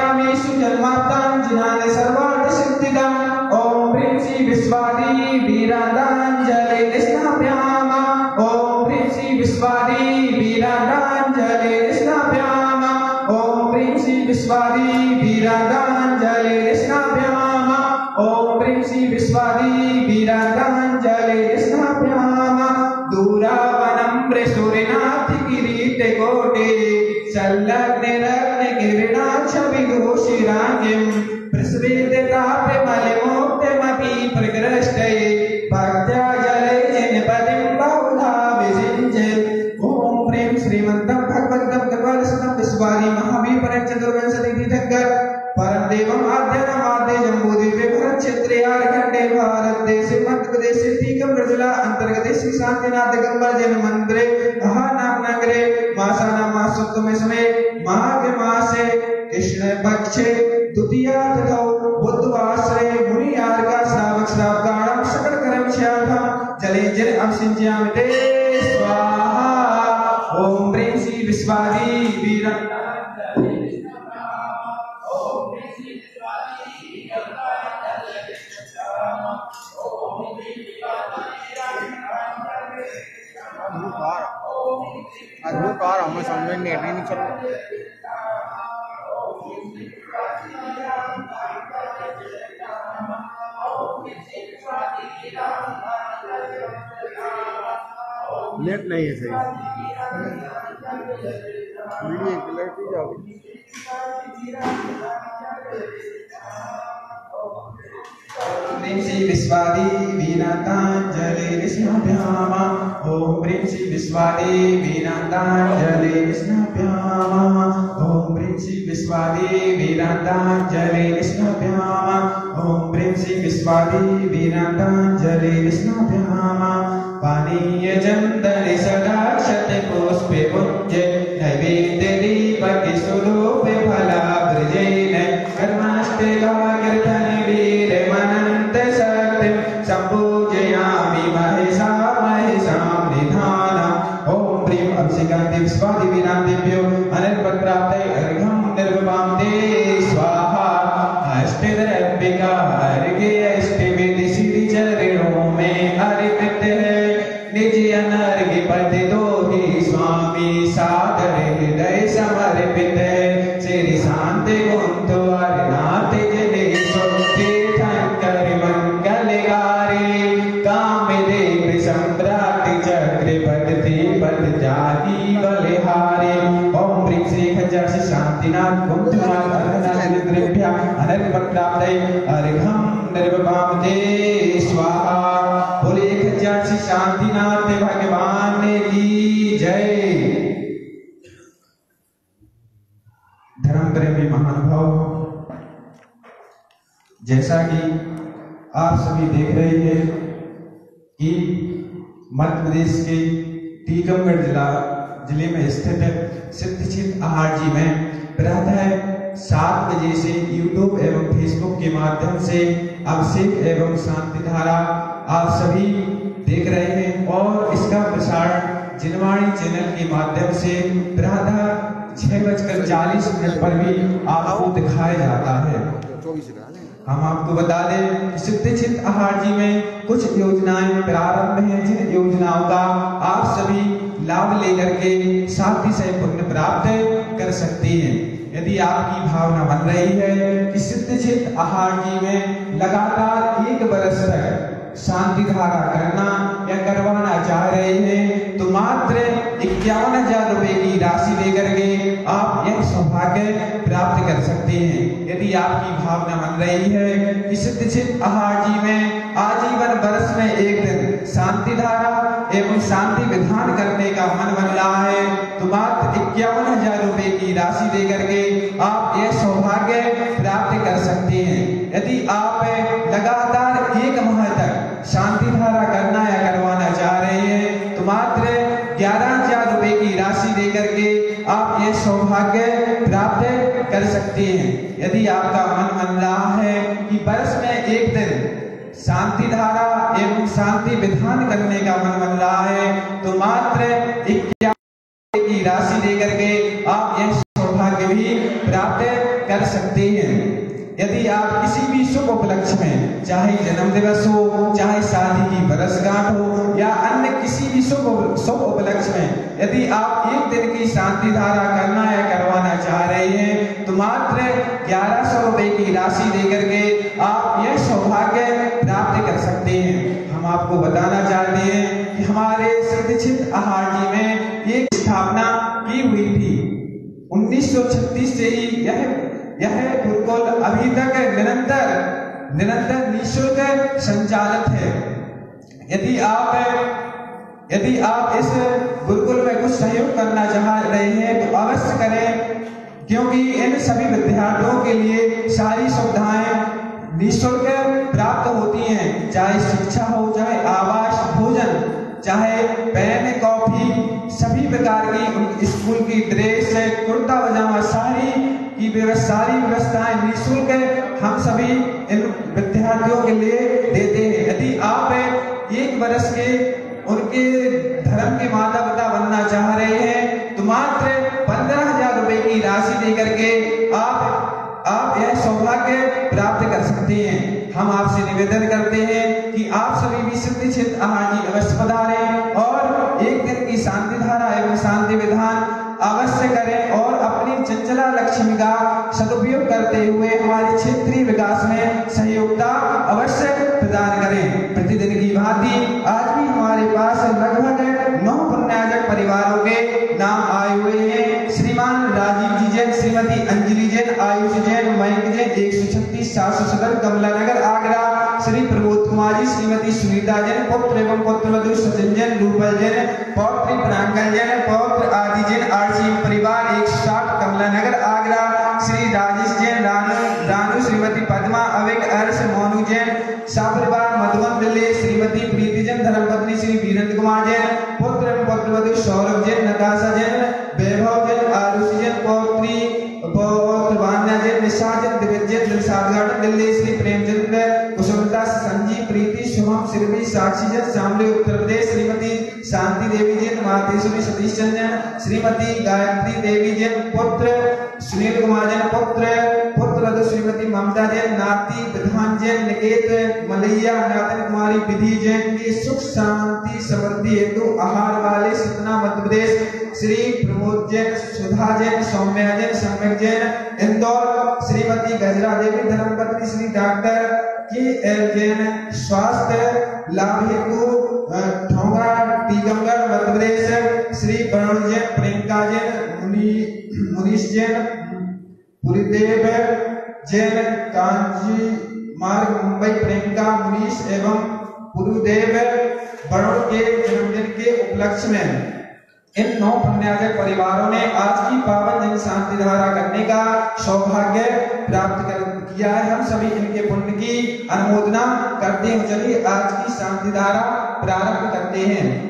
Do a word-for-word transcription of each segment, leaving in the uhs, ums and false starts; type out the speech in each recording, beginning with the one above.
समर्पयामीषु जन्माप्ताञ्जनानि सर्वार्थ सिद्धिदाम् ओम ह्रीं श्री विश्वादी वीरांजलि स्नापयामा ओम ह्रीं श्री विश्वादी वीरांजलि स्नापयामा ओम ह्रीं श्री विश्वादी वीरांजलि स्नापयामा ओम ह्रीं श्री विश्वादी वीरांजलि स्नापयामा दूरावनं सूर्यनाथ किरीट कोटे संलग्न रत्न किरणाक्ष विदूषिरांगिं प्रस्वेदतापे मलिमोक्तमपि प्रकृष्टे भक्त्या जले जनपदिं बहुधा विजिञ्चे ओम प्रेम श्रीमन्तं भगवन्तं कपालसनं विश्वादी महावीर परम चतुर्विंशति तीर्थंकर परम देवम आद्यनाम आद्य जम्बूद्वीपे भरत क्षेत्रे आर्खंडे भारत देशे मध्य प्रदेश टीकम रजला अंतर्गत श्री शांतिनाथ दिगंबर जैन मंदिरे अहा नाम नगरे मासाना मासोत्तम समय माघ मासे कृष्ण पक्षे द्वितीया तिथौ बुधवासरे मुनि आर्गा श्रावक श्रावकाणां सकल कर्म क्षयार्थं जले जल अवसिञ्चयामि ते स्वाहा ओम ह्रीं श्री विश्वादी वीरं अद्भुत कार हमें समझ में नेट नहीं चल रहा नेट नहीं है सही वीडियो क्लियरिटी जाओगी ह्रीं श्री विश्वादी वीरांजलि स्नापयामा ओम ह्रीं श्री विश्वादी वीरांजलि स्नापयामा ओम ह्रीं श्री विश्वादी वीरांजलि स्नापयामा ओम ह्रीं श्री विश्वादी वीरांजलि स्नापयामा पानीय जंतरि सदाक्षते पुष्पे पुंजे नैवेद्य दीपक स्वरूपे फला ब्रजेन कर्माष्टे कीर्तने वीर मनंत सत्यं संपूजयामि महेशा महेशां निधानम् ओम प्रेम अभिषेकांति विश्वादी वीरांतेभ्यो अनर्पप्राप्ते अर्घ्यं निर्वपां ते स्वाहा अष्टदरभ्यका अर्घ्य अष्टविध श्री चरणों में अर्पित है निज अनर्घ्य पद दो ही स्वामी सादर हृदय समर्पित है श्री शांत गुण द्वार नाथ जने तीर्थंकर मंगलगारे काम देव सम्राट चक्रवर्ती पद जाति बलिहारे ओम ह्रीं श्री खंजर शांतिनाथ गुप्तनाथ अर्घनाथ निद्रेभ्या अनर्पप्राप्ते अर्घ्यं निर्वपां ते स्वाहा बोले खंजर शांतिनाथ भगवान की जय। धर्म प्रेमी महानुभाव, जैसा कि आप सभी देख रहे हैं कि मध्य प्रदेश के टीकमगढ़ जिला जिले में स्थित सिद्धचित आहार जी में प्रातः सात बजे से यूट्यूब एवं फेसबुक के माध्यम से अभिषेक एवं शांति धारा आप सभी देख रहे हैं और इसका प्रसारण जिनवाणी चैनल के माध्यम से प्रातः छह बजकर चालीस मिनट पर भी आपको दिखाया जाता है। हम आपको बता दें कि सिद्धचित आहार जी में कुछ योजनाएं प्रारंभ हैं जिन योजनाओं का आप सभी लाभ लेकर के साथ ही सही पुण्य प्राप्त कर सकते हैं। यदि आपकी भावना बन रही है कि सिद्धचित आहार जी में लगातार एक वर्ष तक शांति धारा करना या करवाना चाह रहे हैं तो मात्र इक्यावन हजार रुपए की राशि लेकर के आप यह सौभाग्य प्राप्त कर सकते हैं। यदि आपकी भावना बन रही है कि सिद्धचित आहार जी में आजीवन वर्ष में एक दिन शांति धारा एवं शांति विधान करने का मन बन रहा है तो मात्र इक्यावन हजार रुपए की राशि देकर के आप यह सौभाग्य प्राप्त कर सकते हैं। यदि आप लगातार एक माह तक शांति धारा करना या करवाना चाह रहे हैं तो मात्र ग्यारह हजार रुपए की राशि देकर के आप ये सौभाग्य प्राप्त कर सकते हैं। यदि आपका मन मन रहा है कि वर्ष में एक दिन शांति धारा एवं शांति विधान करने का मन बन रहा है तो मात्र इक्यावन की राशि देकर के आप यह सौभाग्य भी प्राप्त कर सकते सकते हैं। यदि आप किसी भी शुभ उपलक्ष्य में, चाहे जन्म दिवस हो, चाहे शादी की वर्षगांठ हो या अन्य किसी भी शुभ शुभ उपलक्ष्य में, यदि आप एक दिन की शांति धारा करना या करवाना चाह रहे हैं तो मात्र ग्यारह सौ रुपए की राशि देकर के आप यह सौभाग्य प्राप्त कर सकते हैं। हम आपको बताना चाहते हैं कि हमारे सिद्धक्षेत्र अहारजी में एक स्थापना की हुई थी। उन्नीस सौ छत्तीस से ही यह यह गुरुकुल अभी तक निरंतर निरंतर निःशुल्क संचालित है। यदि आप यदि आप इस गुरुकुल में कुछ सहयोग करना चाह रहे हैं तो अवश्य करें, क्योंकि इन सभी विद्यार्थियों के लिए सारी सुविधाएं निःशुल्क प्राप्त होती हैं, चाहे शिक्षा हो, चाहे आवास, भोजन, चाहे पेन, कॉफी, सभी प्रकार की स्कूल की ड्रेस, कुर्ता पजामा, सारी की व्यवस्था सारी व्यवस्थाएं निःशुल्क हम सभी इन विद्यार्थियों के लिए देते हैं। यदि आप एक वर्ष के उनके धर्म के माता पिता बनना चाह रहे हैं तो मात्र पंद्रह हजार रुपए की राशि देकर के आप आप यह सौभाग्य प्राप्त कर सकते हैं। हम आपसे निवेदन करते हैं कि आप सभी भी सिद्धक्षेत्र अहारजी अवश्य पधारें और एक दिन की शांति धारा एवं शांति विधान अवश्य करें और अपनी चंचला लक्ष्मी का सदुपयोग करते हुए हमारे क्षेत्रीय विकास में सहयोगिता अवश्य प्रदान करें। प्रतिदिन की भांति आज भी हमारे पास लगभग नौ पुण्याजक परिवारों के नाम आए हुए हैं। श्रीमान राजीव जी जैन, श्रीमती अंजलि जैन, आयुष जैन, मयंक जैन, एक सौ छत्तीस सात सौ सदर, कमला नगर, आगरा। श्री प्रमोद कुमार जी, श्रीमती सुनीता जैन, पुत्र एवं पुत्रवधु सचिन जैन, रूपल जैन, पौत्री प्रांगल जैन, पौत्र आदि जैन, आरसी परिवार एक सौ साठ, कमला नगर, आगरा। श्री राजेश जैन, रानू रानू श्रीमती पद्मा, अविक अर्श, मोनू जैन, सापरिवार मधुबन दिल्ली। श्रीमती प्रीति जैन, धर्मपत्नी श्री वीरेंद्र कुमार जैन, पुत्र एवं पुत्रवधु सौरभ जैन, नताशा जैन, वैभव जैन, आरुषि जैन, पौत्री पौत्र वान्या जैन, निशा जैन, दिव्य जैन, दिलशाद गार्डन दिल्ली। श्री प्रेमचंद्र, कुसुमता, संजीव, प्रीति, शुभम, श्रीमती साक्षी जैन, शामली उत्तर प्रदेश। श्रीमती शांति देवी जैन, मातेश्वरी सतीश जैन, श्रीमती गायत्री देवी जैन, पुत्र सुनील कुमार जैन, पुत्र पुत्र श्रीमती ममता जैन, नाती विधान जैन, निकेत मलैया, नातन कुमारी विधि जैन की सुख शांति समृद्धि हेतु आहार वाले सतना मध्य प्रदेश। श्री प्रमोद जैन, सुधा जैन, सौम्या जैन, सम्यक जैन, इंदौर। श्रीमती गजरा देवी, धर्मपत्नी Shri doctor K L Jain, स्वास्थ्य लाभ हेतु ठोंगा टीकमगढ़ मध्य प्रदेश। श्री वरुण जैन, प्रियंका जैन, मुनि मुनीश जैन, पुरीदेव जैन, कांची मार्ग मुंबई। प्रियंका, मुनीश एवं पुरुदेव वरुण के जन्मदिन के उपलक्ष्य में इन नौ पुण्याजक परिवारों ने आज की पावन जन शांति धारा करने का सौभाग्य प्राप्त कर किया है। हम सभी इनके पुण्य की अनुमोदना करते हैं। चलिए आज की शांति धारा प्रारंभ करते हैं।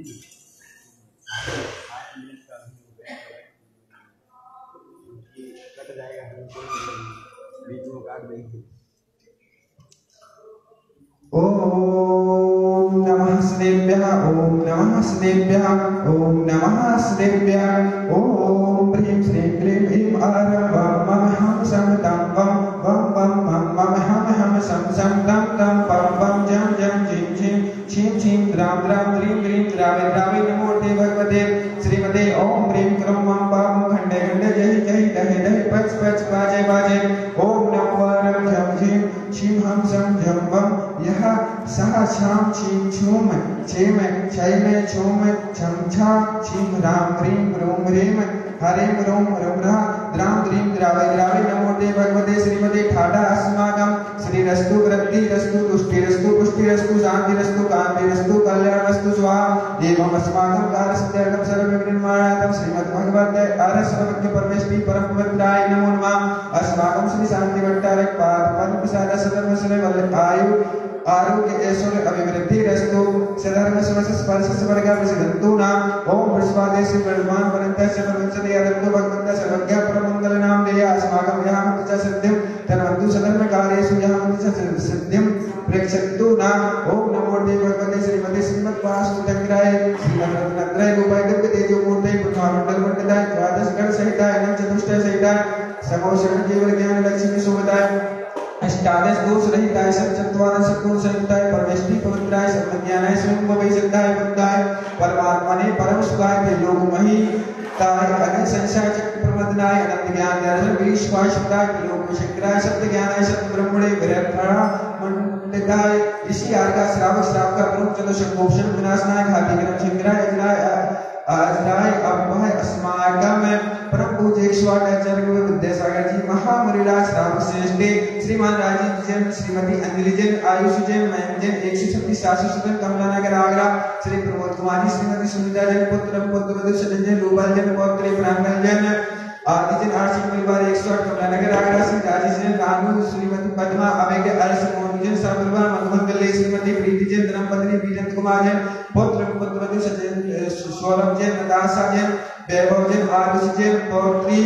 ओम नमः श्रीभ्यः, ओम नमः श्रीभ्यः, ओम नमः श्रीभ्यः। ओम ह्रीं श्रीं क्लीं ऐं आरं वं मम हम सम तं वं वं वं मम मम हम हम सम सम तं तं पं पं जं जं झिं झिं छीं छीं द्रां द्रां द्रीं द्रीं द्रावे द्रावे नमो ते भगवते श्रीमते। ओम ह्रीं क्लीं वं पां खंडे खंडे जय जय दहे दहे पच पच बाजे बाजे। ओम नमो वारं झं झिं छीं हम सम झं वं यह सह छाम छीं छूम छेम छैम छूम छम छाम छीं राम ह्रीं रूं ह्रीं हरिं रूं ह्रं द्रां द्रीं द्रावे द्रावे नमो ते भगवते श्रीमते। ठाडा अस्माकं श्रीरस्तु वृद्धिरस्तु तुष्टिरस्तु पुष्टिरस्तु शान्तिरस्तु कान्तिरस्तु कल्याणस्तु स्वाहा। एवं अस्माकं कार्यसिद्ध्यर्थं सर्वविघ्ननिर्माणार्थं श्रीमद्भगवते आर्यसर्वज्ञ परमेश्वरी परमपवित्राय नमो नमः। अस्माकं श्री शांति भट्टारक पाद पद्म प्रसाद सदर्भ सुरे वल्लभ आयु आरोग्य ऐश्वर्य अभिवृद्धि रस्तु सधर्म समस स्पर्श स्वर्ग प्रसिद्धंतु नाम। ओम विश्वादेश ब्रह्मांड वनंत सर्वंसदे अरंतो भगवंत सर्वज्ञ परमंगल नाम देय अस्माकं यहां मत सिद्धिं तन्वन्तु सधर्म कार्येषु यहां मत सिद्धिं प्रेक्षन्तु नाम। ओम नमो देव भगवते श्रीमते श्रीमद् वासुदेवाय श्रीमद्रत्नात्रय गोपाय दिव्य तेजो मूर्ते ब्रह्मांडल मंडलाय द्वादश गण सहिताय अनंत चतुष्टय सहिताय समोषण केवल ज्ञान दोष रहिताय सच्चत्वार सद्गुण संयुक्ताय परमेष्टि पवित्राय सर्वज्ञानाय स्वयं वै सिद्धाय बुद्धाय परमात्मा ने परम सुखाय के लोक मही ताय अनंत संसार चक्र प्रमदनाय अनंत ज्ञान दर्शन विश्वास शब्दाय के लोक शंकराय सत्य ज्ञानाय सत्य ब्रह्मणे विरत्रा मंडकाय ऋषि आर का श्रावक श्रावक का प्रमुख चतुर्षक भूषण विनाशनाय घाती ग्रह शंकराय अजराय अजराय अपमय अस्माकम परम पूज्य एक सौ आठ आचार्य विद्यासागर जी महामुनिराज श्रावक श्रेष्ठ श्रीमान राजीव जैन श्रीमती अंजलि जैन आयुष जैन मयंक जैन एक सौ छत्तीस सासु सुदन कमला नगर आगरा श्री प्रमोद कुमारी श्रीमती सुनीता जैन पुत्र पुत्र वधु सजन जैन रूपाल जैन पौत्री प्रांगण जैन आदि जैन आर्थिक परिवार एक सौ आठ कमला नगर आगरा श्री राजेश जैन रानू श्रीमती पद्मा अमेय अर्श मोहन जैन सर्वपरिवार मधुमंगल श्रीमती प्रीति जैन धर्मपत्नी वीरेंद्र कुमार जैन पुत्र पुत्र वधु सजन सौरभ जैन नताशा जैन वैभव जैन आरुष जैन पौत्री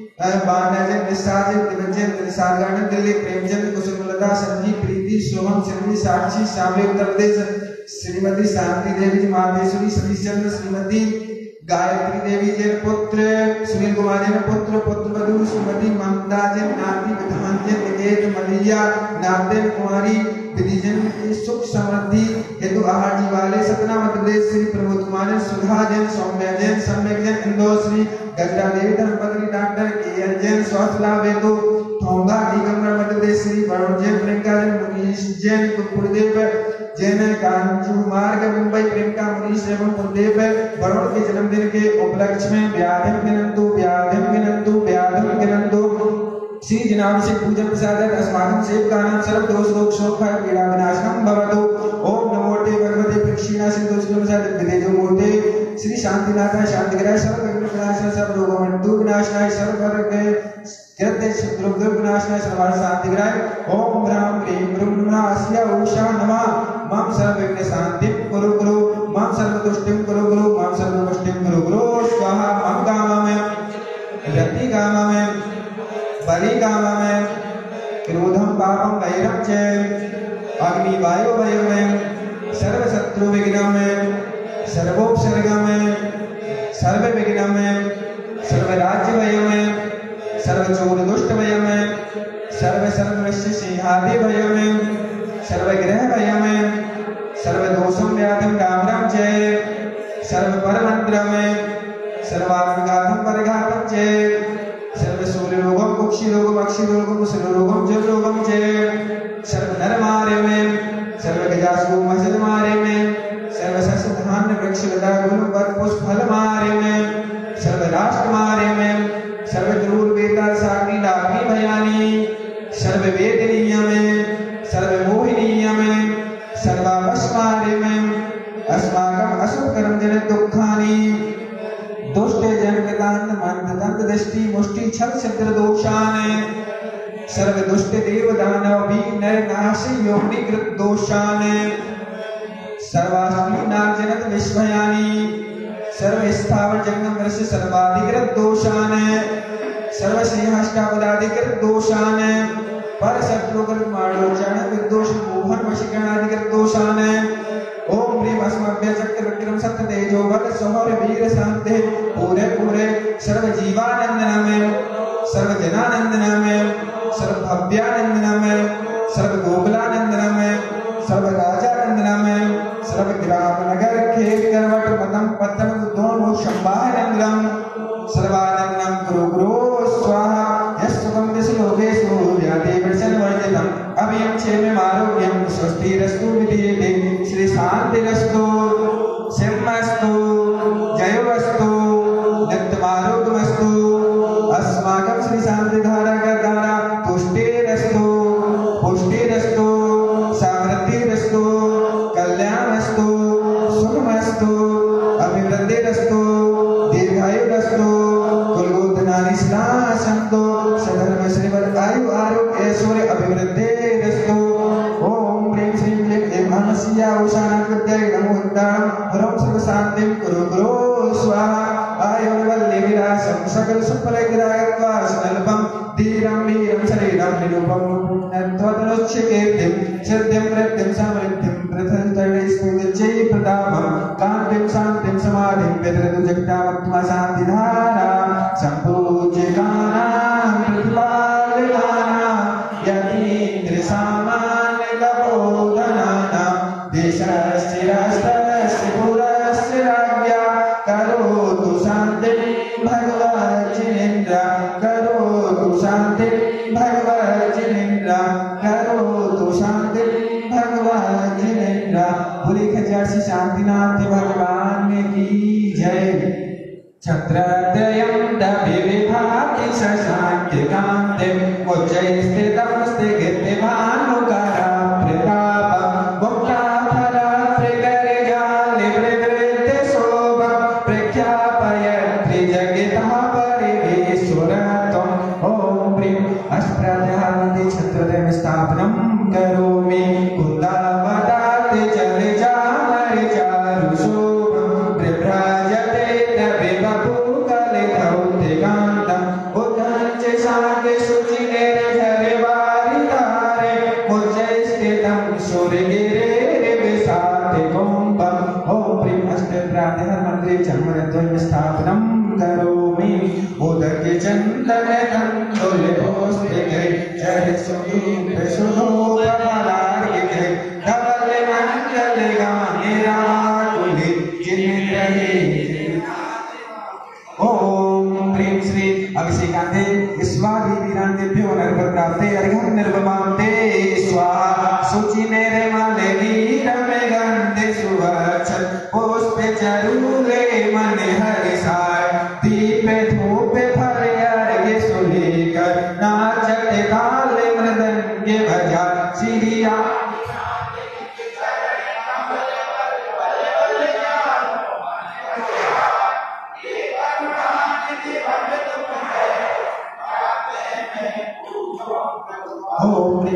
बाना जैन निशा जैन दिवजन निशाद गार्डन दिल्ली प्रेमचंद कुसुमलता संजीव प्रीति शोभम सिंधी साक्षी शामली उत्तर प्रदेश श्रीमती शांति देवी माधेश्वरी सतीश चंद्र श्रीमती गायत्री देवी जैन पुत्र सुनील कुमार जैन पुत्र पुत्र वधु श्रीमती ममता जैन नाती विधान जैन निकेत मलिया नामदेव कुमारी विधिजन की सुख समृद्धि हेतु आहार जी वाले सतना मध्य प्रदेश श्री प्रमोद कुमार सुधा जैन सौम्या जैन सम्यक जैन इंदौर श्री गजरा देवी धर्मपत्नी डॉक्टर के एन जैन स्वास्थ्य लाभ हेतु ठोंगा टीकमगढ़ मध्य प्रदेश श्री वरुण जैन प्रियंका जैन मुनीश जैन कुलदेव जैन कांचू मार्ग मुंबई प्रियंका मुनीश एवं कुलदेव वरुण के जन्मदिन के उपलक्ष्य में व्याधिम गिनंतु व्याधिम गिनंतु व्याधिम गिनंतु श्री जनाब से पूजन प्रसाद अस्माकं सेव कानम सर्व दोष रोग शोक भय पीड़ा विनाशनम भवतु ओम नमोते भगवते प्रक्षिणा सिंधु प्रसाद विदेजो मूर्ते श्री शांतिनाथाय शांतिग्राय सर्व विघ्न विनाशाय सर्व रोग मृत्यु विनाशनाय सर्व वर्ग जगत शत्रु विनाशनाय सर्व शांतिग्राय ओम राम ह्रीं ब्रह्मणास्या उषा नमः मम सर्व विघ्न शांतिं कुरु कुरु मम सर्व तुष्टिं कुरु कुरु मम सर्व पुष्टिं कुरु कुरु स्वाहा मम कामं रति कामं बलि कामं क्रोधं पापं वैरं च अग्नि वायु वयं सर्व शत्रु विघ्नं सर्वोपसर्गं सर्व विघ्नं सर्व राज्य वयं सर्व चोर दुष्ट वयं सर्व सर्वस्य सिंहादि वयं सर्व ग्रह वयं सर्व दोषं व्याधिं डाम्रं च सर्व परमंत्रं सर्वांगाधं परघातं च सर्व सूर्य रोगम कुक्षि रोगम अक्षि रोगम मुसल रोगम जल रोगम च सर्व नर मारे में सर्व गजासु मसद मारे में सर्व सस धान्य वृक्ष लता गुल वर पुष्प फल मारे में सर्व राष्ट्र मारे में सर्व द्रूर वेता साग्नि डाग्नि भयानी सर्व वेदनीय में सर्व मोहिनीय में सर्वावश मारे में अस्माकं अशुभ कर्म जन दुखानि दुष्ट जन कृतांत मंद दंत दृष्टि मुष्टि छल छिद्र दोषान सर्व दुष्ट देव दानव भी नर नाश योनि कृत दोषान सर्वास्मि नाग जनक विश्वयानी सर्व स्थावर जंगम वृष सर्वाधिकृत दोषान सर्व सिंहाष्टावदाधिकृत दोषान पर शत्रुकृत माडोचन विदोष मोहन वशीकरणाधिकृत दोषान ओम ह्रीं अस्मभ्य चक्र विक्रम सत्य तेजो बल सौर वीर शांति पूरे पूरे सर्व जीवानंदनम सर्व जनानंदनम सर्व भव्यानंदनम सर्व गोकुलानंदनम सर्व राजानंदनम सर्व ग्राम नगर खेत करवट पतम पतन दोनों शंभानंदनम सर्वानंदनम गुरु गुरु स्वाहा यस्सुखम विश्लोकेषु व्याधि वर्षन वर्जितम अभयं क्षेमं आरोग्यं स्वस्तिरस्तु विधीयते श्री शांतिरस्तु सिंहस्तु जयोस्तु नित्यमारोग्यमस्तु अस्माकं श्री शांतिधारा का द्वारा तुष्टिरस्तु पुष्टिरस्तु समृद्धिरस्तु कल्याणस्तु सुखमस्तु अभिवृद्धिरस्तु दीर्घायुरस्तु कुलगोत्रनारी सन्तु सधर्म श्रीमद आयु आरोग्य ऐश्वर्य अभिवृद्धिरस्तु ओम ह्रीं श्रीं क्लीं ऐं महस्या उषाणां विद्यायै नमो हिंदाणं हरं सर्व शांतिं कुरु कुरु स्वाहा आयुर्वल्ली विलासं सकल सुफलग्राहत्वा स्नल्पं धीरं वीरं शरीरं निरूपं नत्वतनुच्छकीर्तिं सिद्धिं वृद्धिं समृद्धिं प्रथन्तैस्तुतिजै प्रतापं कान्तिं शान्तिं समाधिं व्यतिरतु जगतात्मा शान्तिधारा सम्पूज्य कानां प्रतिपालकानां यतीन्द्र सामा काशी शांतिनाथ भगवान की जय। छत्रत्रयं विविभाति शशांक कांते उच्चैः स्थितं स्थिते भानुकरा प्रताप मुक्ता फला प्रकरजाले प्रवृत्त शोभा प्रख्यापयत्रि जगतः परिवेश्वरत्वम्। ॐ प्रीं अष्टप्रधानमन्त्रि छत्रत्रयं स्थापनं करोमि कुन्दावतात् जलजामर चारुशोभं प्रभ्राजते नविवपुकलितौतिकान्तम् उदञ्च शाके शुचिनिर्झरवारितारे उच्चैस्थितं सूर्यगिरेर्विशातिकुम्भम्। ॐ प्रीं अष्टप्रातिहर्मन्त्रे चर्मद्वयं स्थापनं करोमि उदके चन्दनतन्तुलिपोस्तिके जयसुगीतसुधोपफलार्गिते धवलमण्डलगाने राकुले जिनग्रहे। ओम प्रीं श्री अभिषेकान्ते स्वादिवीरान्तेभ्यो नर्वप्राप्ते अर्घ्यं निर्वमान्ते स्वाहा। शुचिनिर्मले नीरमेगन्धे सुवक्षत् पुष्पे चरूले मणिहरिसाय दीपे धूपे फले अर्घ्य सुलेकर नाचते ताले मृदंगे भजा श्रीया। Oh